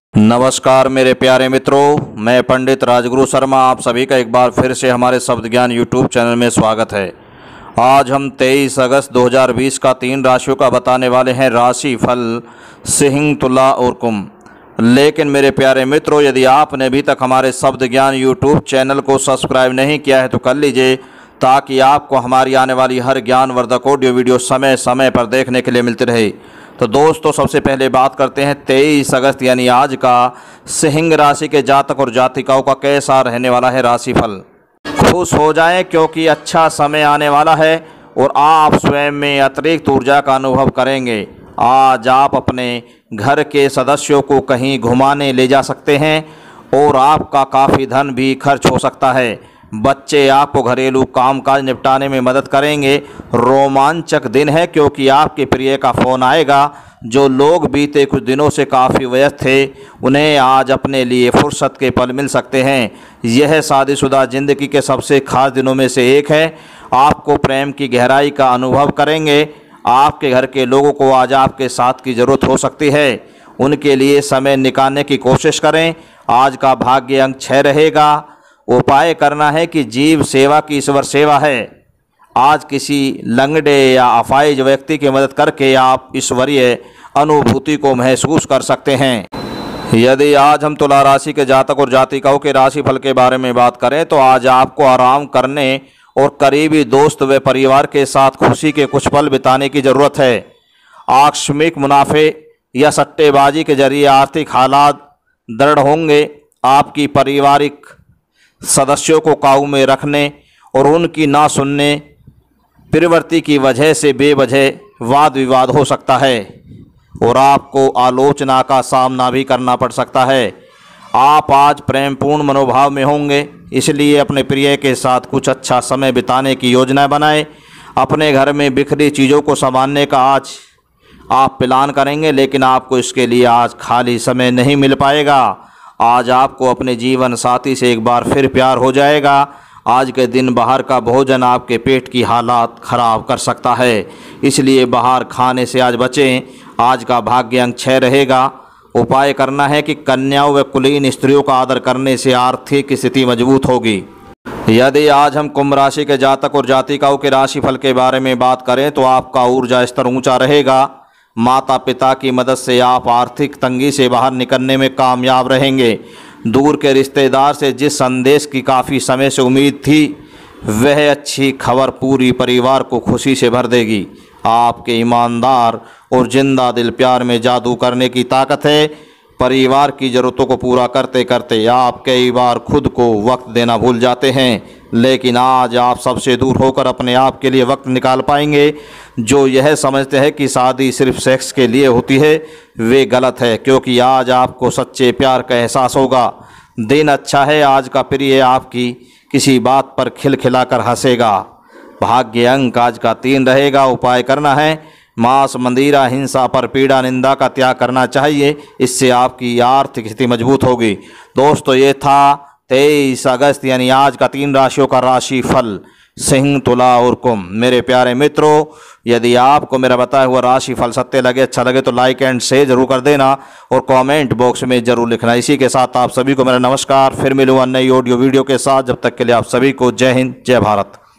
नमस्कार मेरे प्यारे मित्रों, मैं पंडित राजगुरु शर्मा आप सभी का एक बार फिर से हमारे शब्द ज्ञान यूट्यूब चैनल में स्वागत है। आज हम 23 अगस्त 2020 का 3 राशियों का बताने वाले हैं राशि फल सिंह, तुला और कुंभ। लेकिन मेरे प्यारे मित्रों, यदि आपने अभी तक हमारे शब्द ज्ञान यूट्यूब चैनल को सब्सक्राइब नहीं किया है तो कर लीजिए, ताकि आपको हमारी आने वाली हर ज्ञानवर्धक ऑडियो वीडियो समय समय पर देखने के लिए मिलती रहे। तो दोस्तों, सबसे पहले बात करते हैं 23 अगस्त यानी आज का सिंह राशि के जातक और जातिकाओं का कैसा रहने वाला है राशिफल। खुश हो जाएं क्योंकि अच्छा समय आने वाला है और आप स्वयं में अतिरिक्त ऊर्जा का अनुभव करेंगे। आज आप अपने घर के सदस्यों को कहीं घुमाने ले जा सकते हैं और आपका काफ़ी धन भी खर्च हो सकता है। बच्चे आपको घरेलू कामकाज निपटाने में मदद करेंगे। रोमांचक दिन है क्योंकि आपके प्रिय का फ़ोन आएगा। जो लोग बीते कुछ दिनों से काफ़ी व्यस्त थे, उन्हें आज अपने लिए फुर्सत के पल मिल सकते हैं। यह शादीशुदा ज़िंदगी के सबसे खास दिनों में से एक है। आपको प्रेम की गहराई का अनुभव करेंगे। आपके घर के लोगों को आज आपके साथ की ज़रूरत हो सकती है। उनके लिए समय निकालने की कोशिश करें। आज का भाग्य अंक 6 रहेगा। उपाय करना है कि जीव सेवा की ईश्वर सेवा है। आज किसी लंगड़े या अपाहिज व्यक्ति की मदद करके आप ईश्वरीय अनुभूति को महसूस कर सकते हैं। यदि आज हम तुला राशि के जातक और जातिकाओं के राशिफल के बारे में बात करें तो आज आपको आराम करने और करीबी दोस्त व परिवार के साथ खुशी के कुछ पल बिताने की ज़रूरत है। आकस्मिक मुनाफे या सट्टेबाजी के जरिए आर्थिक हालात दृढ़ होंगे। आपकी पारिवारिक सदस्यों को काबू में रखने और उनकी ना सुनने प्रवृत्ति की वजह से बेवजह वाद विवाद हो सकता है और आपको आलोचना का सामना भी करना पड़ सकता है। आप आज प्रेमपूर्ण मनोभाव में होंगे, इसलिए अपने प्रिय के साथ कुछ अच्छा समय बिताने की योजना बनाएं। अपने घर में बिखरी चीज़ों को संभालने का आज आप प्लान करेंगे, लेकिन आपको इसके लिए आज खाली समय नहीं मिल पाएगा। आज आपको अपने जीवन साथी से एक बार फिर प्यार हो जाएगा। आज के दिन बाहर का भोजन आपके पेट की हालात ख़राब कर सकता है, इसलिए बाहर खाने से आज बचें। आज का भाग्य अंक 6 रहेगा। उपाय करना है कि कन्याओं व कुलीन स्त्रियों का आदर करने से आर्थिक स्थिति मजबूत होगी। यदि आज हम कुंभ राशि के जातक और जातिकाओं के राशिफल के बारे में बात करें तो आपका ऊर्जा स्तर ऊंचा रहेगा। माता पिता की मदद से आप आर्थिक तंगी से बाहर निकलने में कामयाब रहेंगे। दूर के रिश्तेदार से जिस संदेश की काफ़ी समय से उम्मीद थी, वह अच्छी खबर पूरी परिवार को खुशी से भर देगी। आपके ईमानदार और जिंदा दिल प्यार में जादू करने की ताकत है। परिवार की ज़रूरतों को पूरा करते करते आप कई बार खुद को वक्त देना भूल जाते हैं, लेकिन आज आप सबसे दूर होकर अपने आप के लिए वक्त निकाल पाएंगे। जो यह समझते हैं कि शादी सिर्फ सेक्स के लिए होती है, वे गलत है, क्योंकि आज आपको सच्चे प्यार का एहसास होगा। दिन अच्छा है। आज का प्रिय आपकी किसी बात पर खिलखिलाकर हंसेगा। भाग्य अंक आज का 3 रहेगा। उपाय करना है मांस, मंदिरा, हिंसा पर पीड़ा निंदा का त्याग करना चाहिए। इससे आपकी आर्थिक स्थिति मजबूत होगी। दोस्तों, ये था 23 अगस्त यानी आज का 3 राशियों का राशि फल सिंह, तुला और कुंभ। मेरे प्यारे मित्रों, यदि आपको मेरा बताया हुआ राशि फल सत्य लगे, अच्छा लगे तो लाइक एंड शेयर जरूर कर देना और कमेंट बॉक्स में जरूर लिखना। इसी के साथ आप सभी को मेरा नमस्कार। फिर मिलूंगा नई ऑडियो वीडियो के साथ। जब तक के लिए आप सभी को जय हिंद, जय भारत।